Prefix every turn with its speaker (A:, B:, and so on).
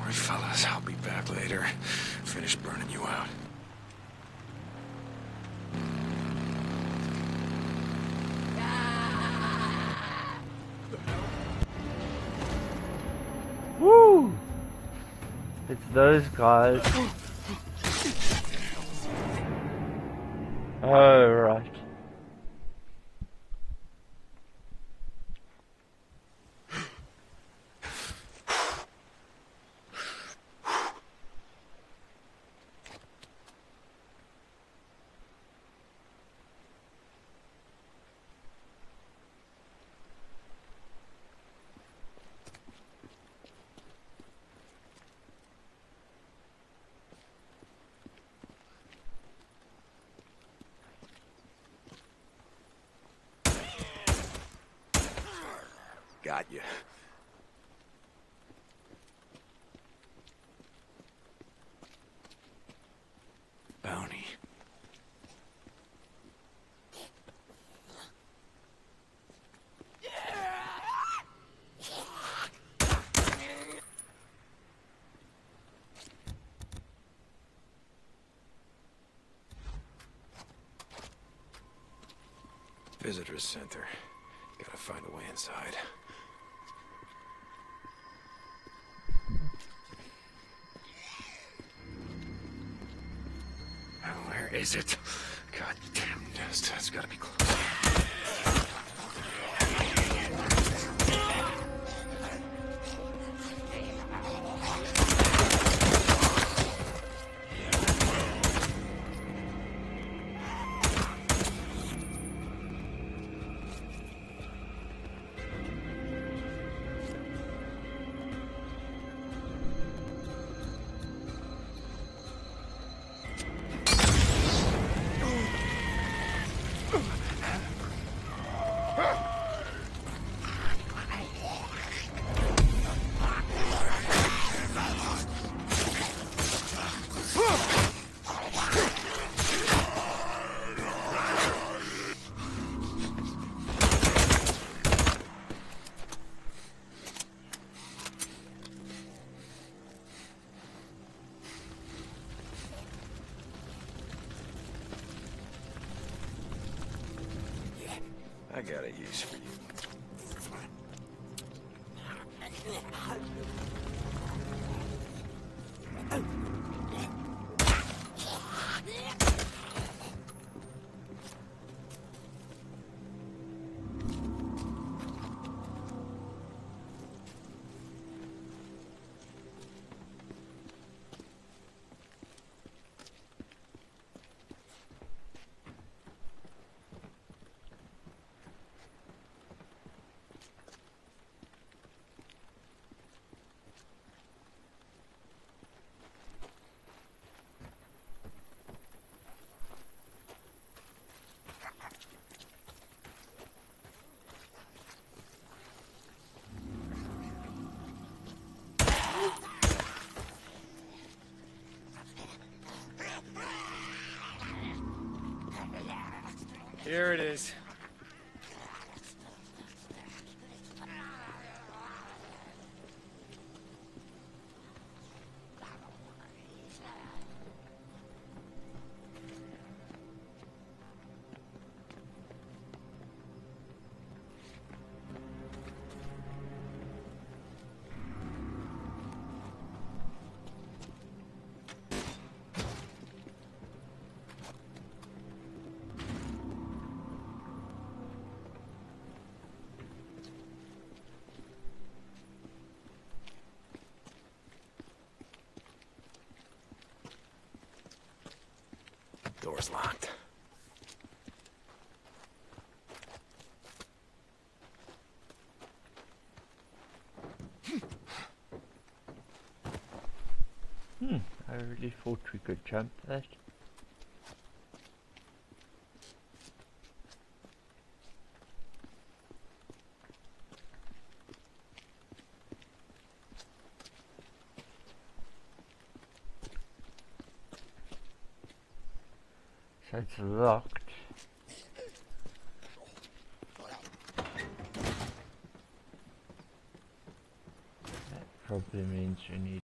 A: Alright, fellas, I'll be back later. Finish burning you out.
B: Woo! It's those guys. Oh, right.
A: Got you. Bounty. Visitor's center. Gotta find a way inside. Where is it? God damn dust. It's gotta be close. I got a use for you. Here it is. Door's locked.
B: I really thought we could jump that. So it's locked. That probably means you need